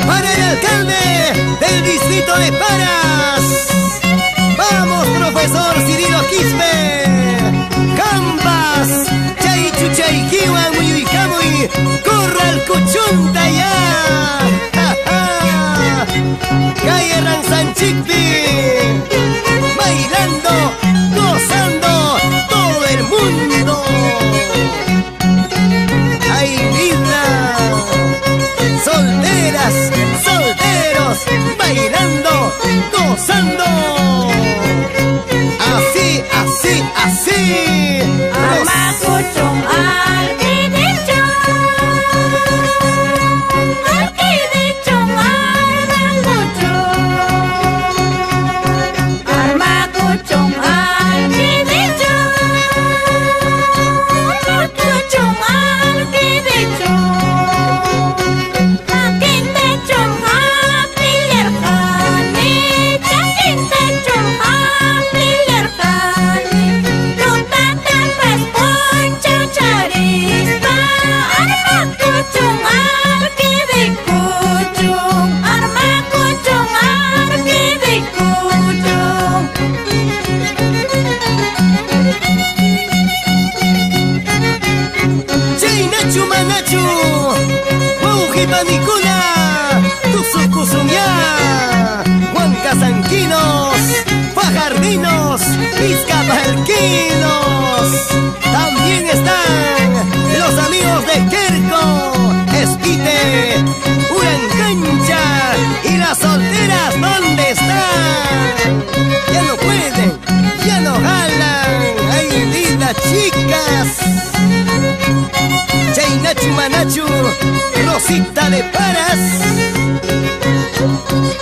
para el alcalde del distrito de Paras. Vamos, profesor Cirilo Quispe. Cambas, chay chuchay kiwan muyuykamuy, corral cuchunta ya. Calle Ransanchikpi, bailando, gozando todo el mundo. ¡Ay, vida! Solteras, solteros, bailando, gozando. Así, así, así. Armakuchung arkidichung, arkidichung armakuchung, armakuchung arkidichung, armakuchung arkidichung. Akindechung apilirkani, chakindechung apilirkani. Lutatan pas poncho charispa, armakuchung arkidikuchung, armakuchung arkidikuchung. Chay Nachu Manachu, Waujipanicuna, Tusucusuñá, Huancasanquinos, Fajardinos, Izcapalquinos. También están los amigos de Querco, Esquite, Urancancha y las solteras, ¿dónde están? Ya no pueden, ya no jalan. ¡Ay, lindas chicas! Chay Nachu Manachu, Rosita de Paras.